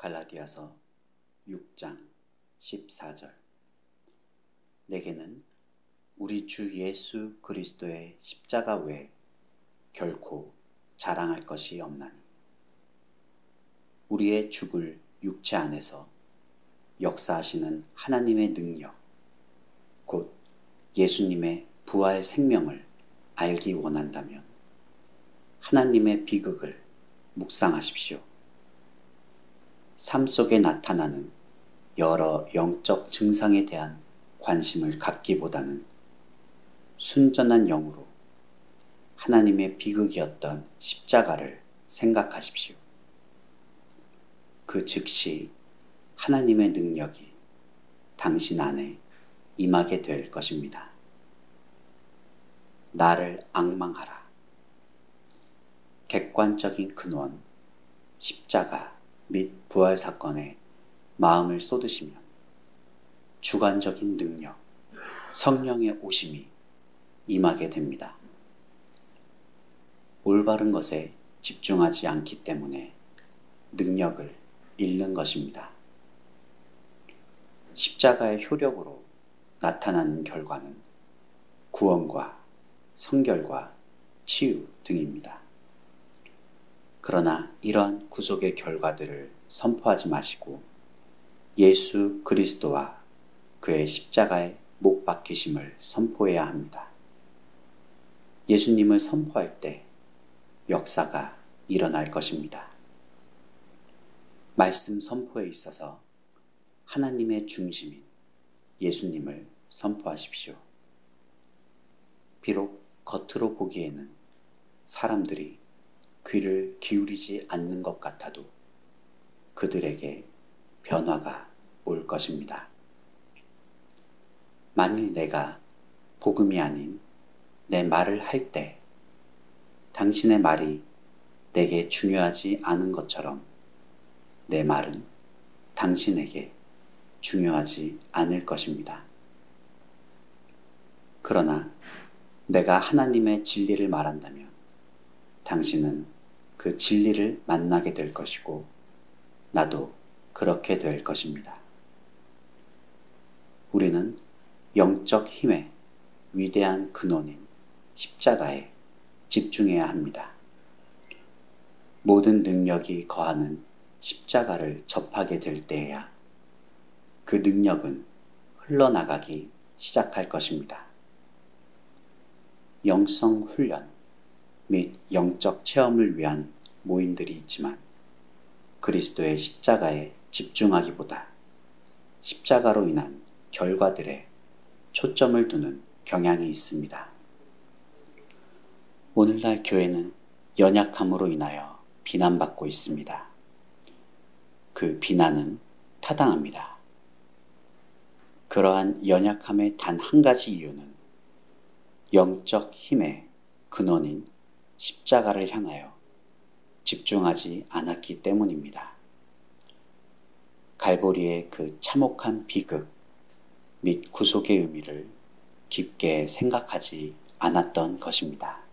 갈라디아서 6장 14절. 내게는 우리 주 예수 그리스도의 십자가 외에 결코 자랑할 것이 없나니 우리의 죽을 육체 안에서 역사하시는 하나님의 능력, 곧 예수님의 부활 생명을 알기 원한다면 하나님의 비극을 묵상하십시오. 삶 속에 나타나는 여러 영적 증상에 대한 관심을 갖기보다는 순전한 영으로 하나님의 비극이었던 십자가를 생각하십시오. 그 즉시 하나님의 능력이 당신 안에 임하게 될 것입니다. 나를 앙망하라. 객관적인 근원, 십자가 및 부활 사건에 마음을 쏟으시면 주관적인 능력, 성령의 오심이 임하게 됩니다. 올바른 것에 집중하지 않기 때문에 능력을 잃는 것입니다. 십자가의 효력으로 나타나는 결과는 구원과 성결과 치유 등입니다. 그러나 이러한 구속의 결과들을 선포하지 마시고 예수 그리스도와 그의 십자가의 못 박히심을 선포해야 합니다. 예수님을 선포할 때 역사가 일어날 것입니다. 말씀 선포에 있어서 하나님의 중심인 예수님을 선포하십시오. 비록 겉으로 보기에는 사람들이 귀를 기울이지 않는 것 같아도 그들에게 변화가 올 것입니다. 만일 내가 복음이 아닌 내 말을 할 때 당신의 말이 내게 중요하지 않은 것처럼 내 말은 당신에게 중요하지 않을 것입니다. 그러나 내가 하나님의 진리를 말한다면 당신은 그 진리를 만나게 될 것이고 나도 그렇게 될 것입니다. 우리는 영적 힘의 위대한 근원인 십자가에 집중해야 합니다. 모든 능력이 거하는 십자가를 접하게 될 때에야 그 능력은 흘러나가기 시작할 것입니다. 영성 훈련 및 영적 체험을 위한 모임들이 있지만 그리스도의 십자가에 집중하기보다 십자가로 인한 결과들에 초점을 두는 경향이 있습니다. 오늘날 교회는 연약함으로 인하여 비난받고 있습니다. 그 비난은 타당합니다. 그러한 연약함의 단 한 가지 이유는 영적 힘의 근원인 십자가를 향하여 집중하지 않았기 때문입니다. 갈보리의 그 참혹한 비극 및 구속의 의미를 깊게 생각하지 않았던 것입니다.